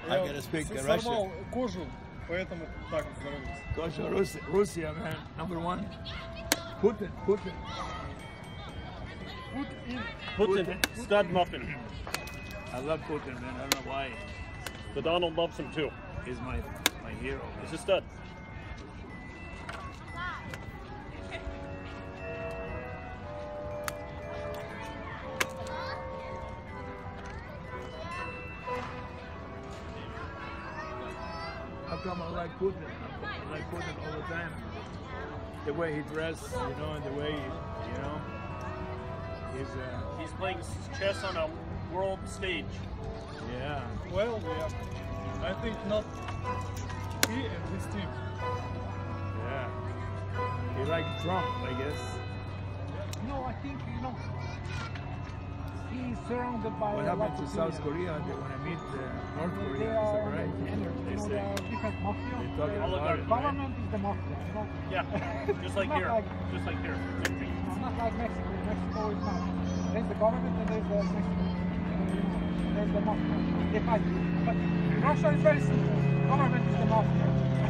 I gotta speak Russian. Сорвал кожу, поэтому так здоровится. Кожа Russia, man. Number one. Putin. Putin, stud muffin. I love Putin, man. I don't know why. The Donald loves him too. He's my hero. He's a stud. How come I like Putin? I like Putin all the time. The way he dressed, and the way, He's playing chess on a world stage. Yeah. Well, yeah. I think not he and his team. Yeah. He like Trump, I guess. No, I think, he's surrounded by What happened to South Korea? They want to meet North Korea, is that right? They say. Different mafia. They talk about it, right? Government is the mafia, Yeah, just like here. Just like here. Same thing. It's not like Mexico. Mexico is not. There's the government and there's the Mexico. There's the mafia. They fight. But Russia is very simple. Government is the mafia.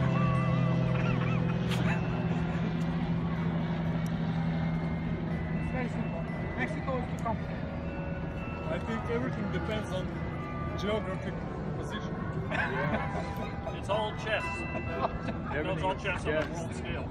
It's very simple. Mexico is too complicated. I think everything depends on geographic position. Yeah. It's all chess. It's all chess on a world scale.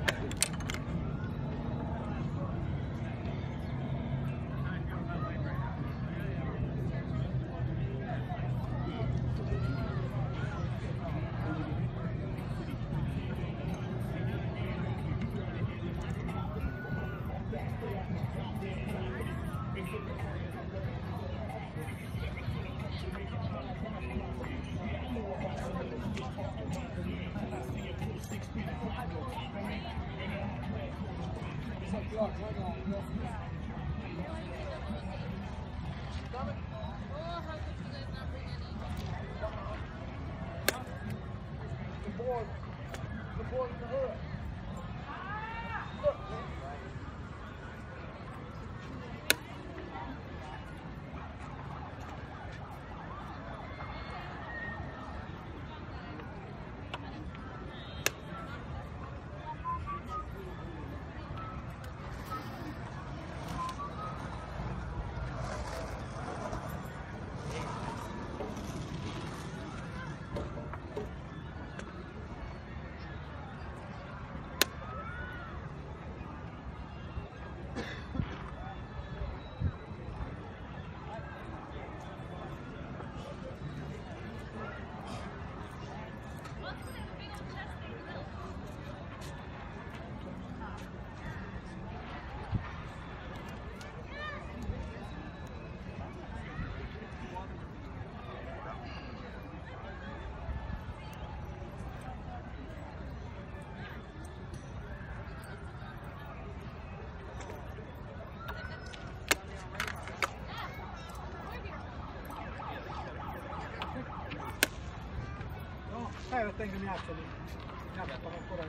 Päivät enkä miettä, niin jatkaa korjalla.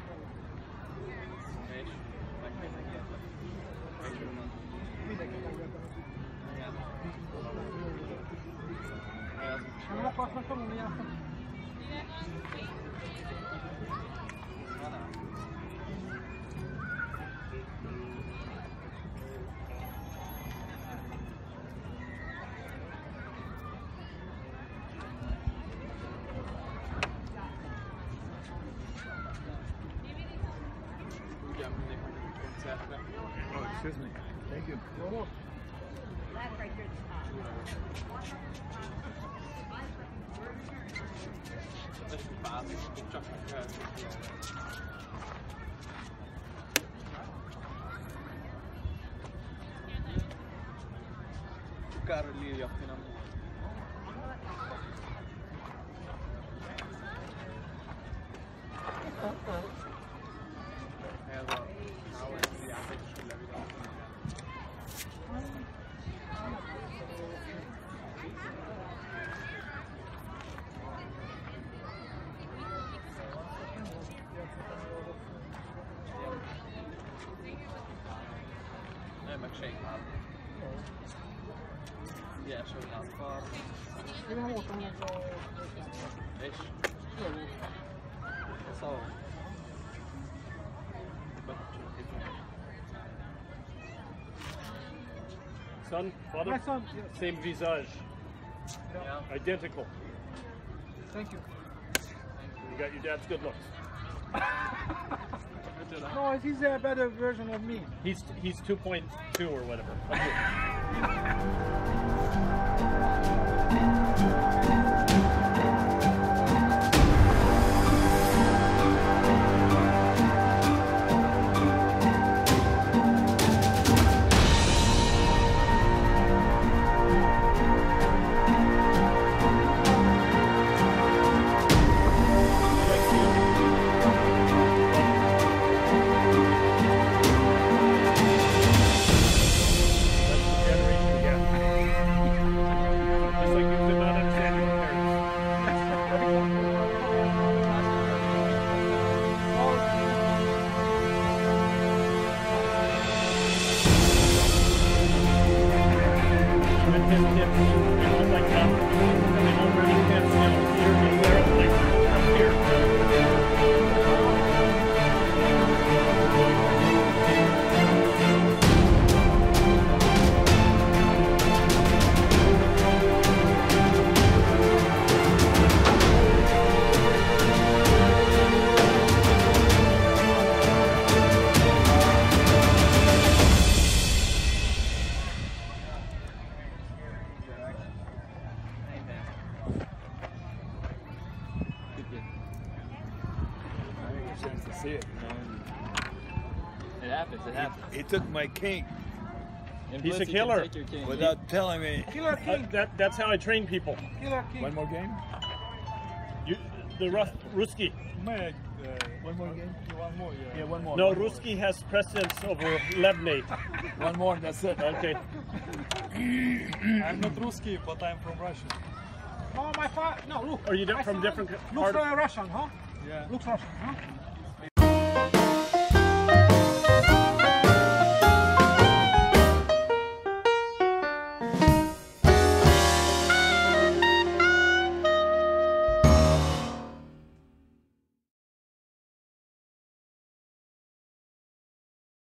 Mitenkin tämän yötä? Mä lopuksi mä tullut, niin jatkaa. Oh, excuse me. Thank you. That right here is top. Karli yaptığına mı? Nem meg senki. Ilyen sok lámpar. Even water and ايش؟ تصور Son, father, My son, yes. same visage, Yeah. identical. Thank you. You got your dad's good looks. No, he's a better version of me. He's 2.2 or whatever. See it. It happens, it happens. He took my king And He's plus a he can killer. take your king. without telling me. Killer King. That's how I train people. Killer King. One more game? The Ruski. One more game? One more, yeah. Yeah, one more. No, one more. Ruski has precedence over Lebney. One more, that's it. Okay. I'm not Ruski, but I'm from Russia. Oh, my father. No, look. Are you My from son different Looks part of- Russian, huh? Yeah. Looks Russian, huh?